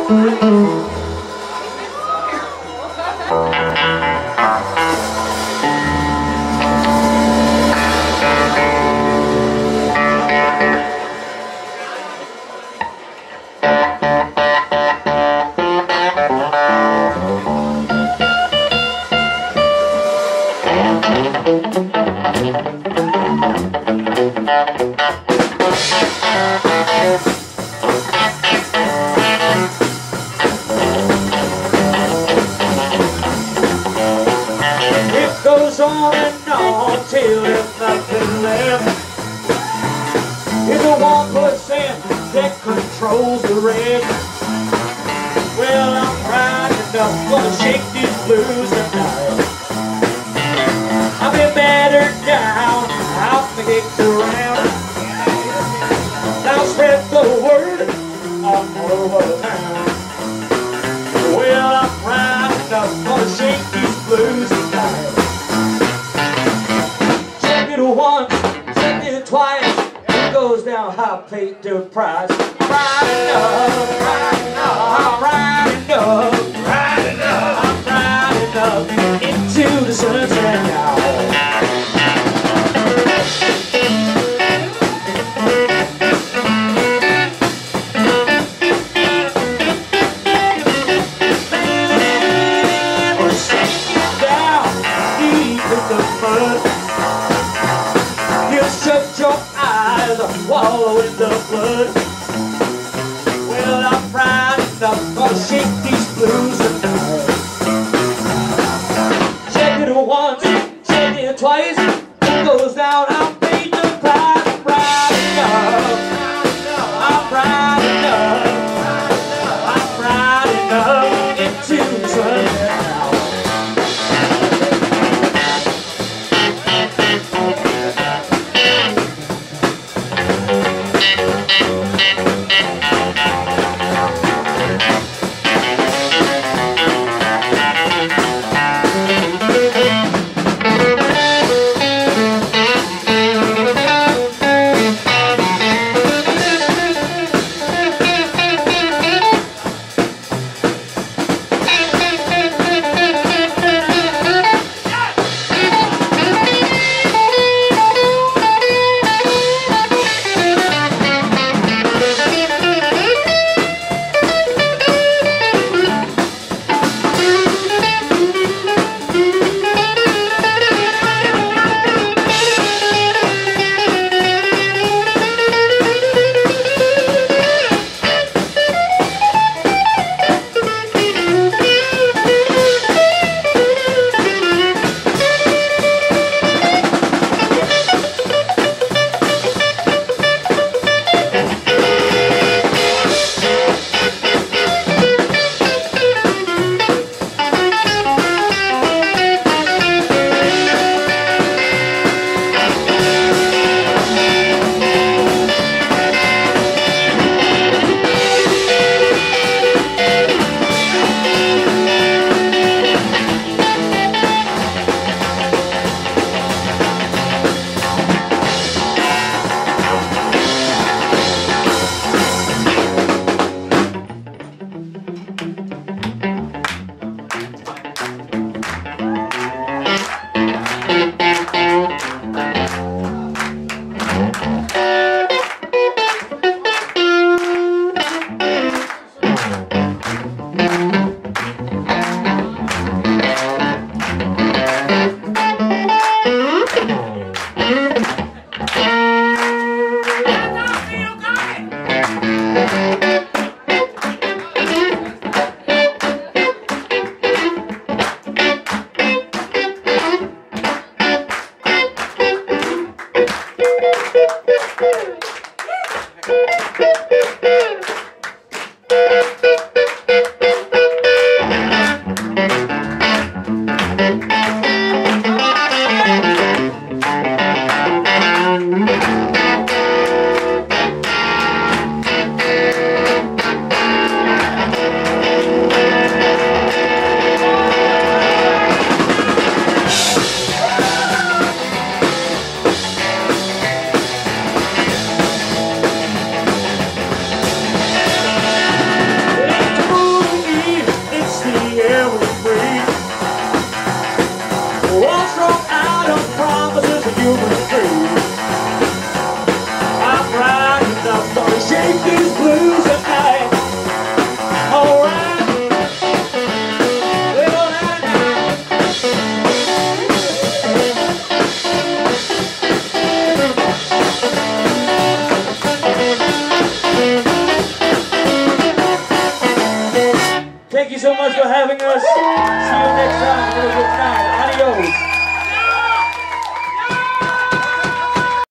It goes on and on till there's nothing left. It's the 1% that controls the rest. Well, I'm riding up, gonna shake these blues tonight. I've been battered down, I'll kicked around. Now spread the word all over town. Well, I'm riding up, gonna shake these blues tonight. Check it once, check it twice. It goes down, I paid the price. Riding up, riding up, I'm riding up, riding up, I'm riding up into the sunset now. Wallow in the blood. Well, I'm riding up, gonna shake these blues tonight. Check it once, check it twice. It goes down, I'll pay the price. I'm riding up, I'm riding up, I'm riding up into the sunset now. Thank you so much for having us. See you next time. Have a good night. Adios.